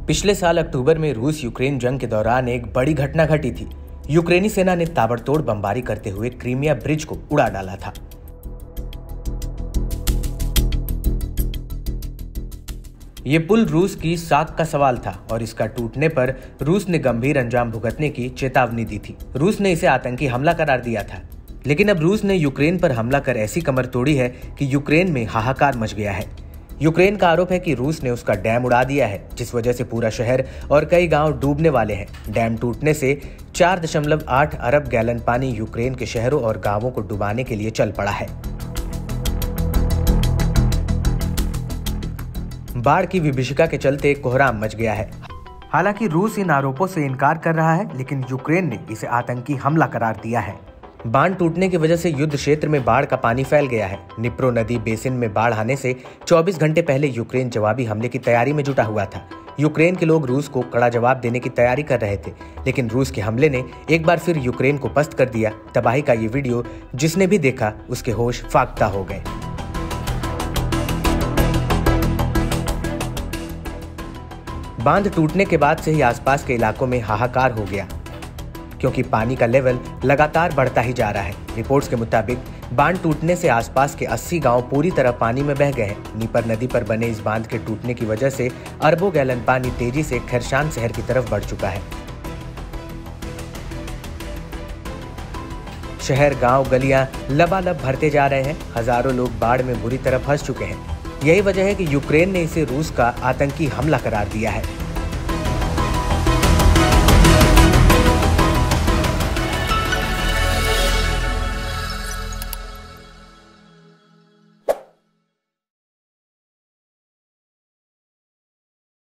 पिछले साल अक्टूबर में रूस यूक्रेन जंग के दौरान एक बड़ी घटना घटी थी। यूक्रेनी सेना ने ताबड़तोड़ बमबारी करते हुए क्रीमिया ब्रिज को उड़ा डाला था। ये पुल रूस की साख का सवाल था और इसका टूटने पर रूस ने गंभीर अंजाम भुगतने की चेतावनी दी थी। रूस ने इसे आतंकी हमला करार दिया था, लेकिन अब रूस ने यूक्रेन पर हमला कर ऐसी कमर तोड़ी है कि यूक्रेन में हाहाकार मच गया है। यूक्रेन का आरोप है कि रूस ने उसका डैम उड़ा दिया है, जिस वजह से पूरा शहर और कई गांव डूबने वाले हैं। डैम टूटने से 4.8 अरब गैलन पानी यूक्रेन के शहरों और गांवों को डुबाने के लिए चल पड़ा है। बाढ़ की विभीषिका के चलते कोहराम मच गया है। हालांकि रूस इन आरोपों से इनकार कर रहा है, लेकिन यूक्रेन ने इसे आतंकी हमला करार दिया है। बांध टूटने की वजह से युद्ध क्षेत्र में बाढ़ का पानी फैल गया है। निप्रो नदी बेसिन में बाढ़ आने से 24 घंटे पहले यूक्रेन जवाबी हमले की तैयारी में जुटा हुआ था। यूक्रेन के लोग रूस को कड़ा जवाब देने की तैयारी कर रहे थे, लेकिन रूस के हमले ने एक बार फिर यूक्रेन को पस्त कर दिया। तबाही का ये वीडियो जिसने भी देखा उसके होश फाख्ता हो गए। बांध टूटने के बाद से ही आसपास के इलाकों में हाहाकार हो गया, क्योंकि पानी का लेवल लगातार बढ़ता ही जा रहा है। रिपोर्ट्स के मुताबिक बांध टूटने से आसपास के 80 गांव पूरी तरह पानी में बह गए हैं। नीपर नदी पर बने इस बांध के टूटने की वजह से अरबों गैलन पानी तेजी से खरसान शहर की तरफ बढ़ चुका है। शहर, गांव, गलियां लबालब भरते जा रहे हैं। हजारों लोग बाढ़ में बुरी तरह फंस चुके हैं। यही वजह है कि यूक्रेन ने इसे रूस का आतंकी हमला करार दिया है।